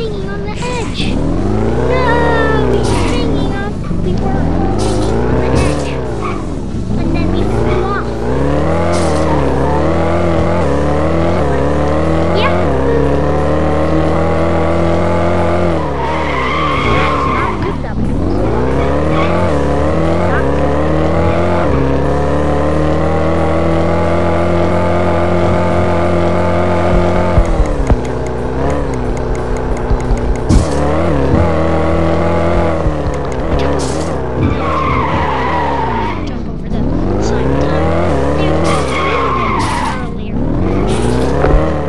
hanging on the edge. No, we were hanging on. We were hanging on the edge, and then we flew off. Yeah. That's not good that we flew off. Not good. Jump over the side. There we go. A little bit earlier.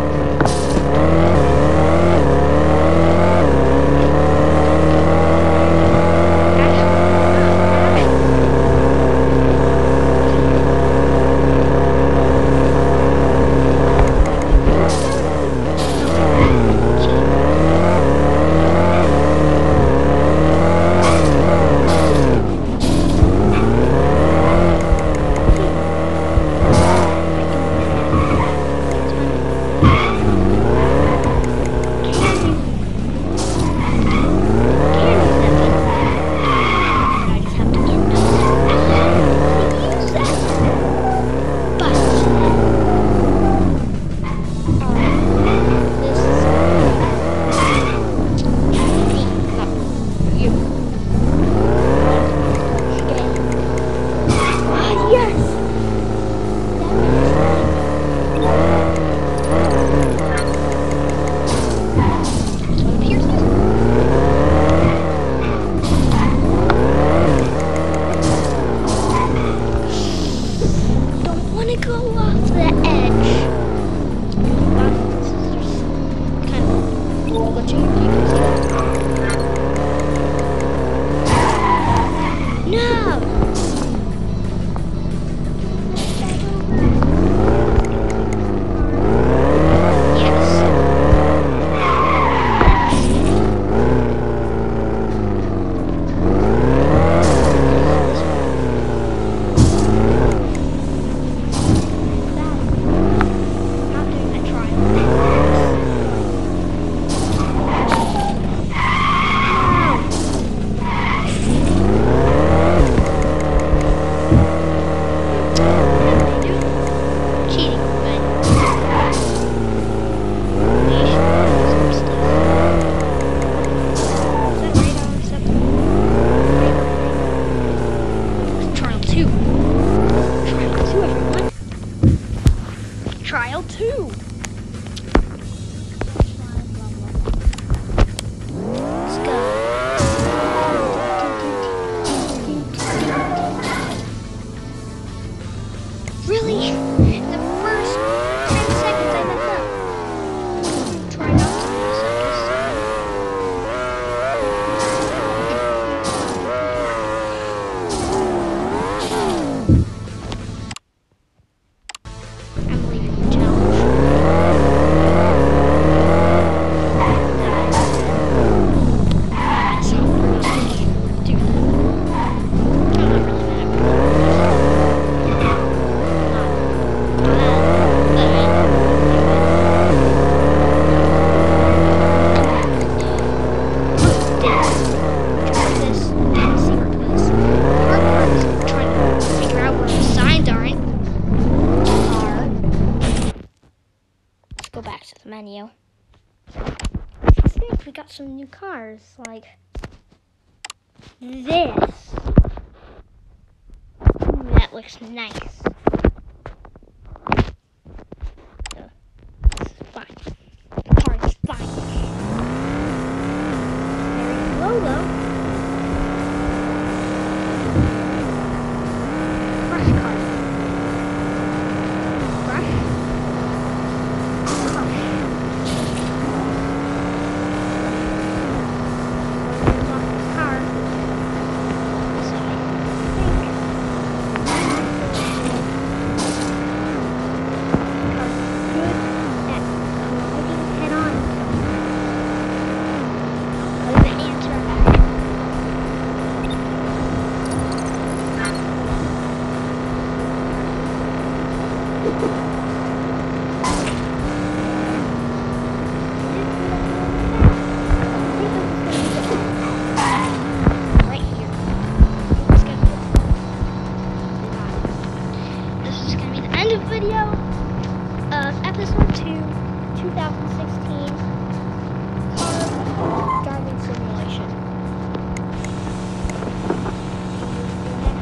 Trial 2. Let's go. Really? In the first 10 seconds I messed up. Try not to mess up this time. I'm leaving the challenge. Go back to the menu. I think we got some new cars, like this. Ooh, that looks nice. This is fine. The car is fine. Very slow though.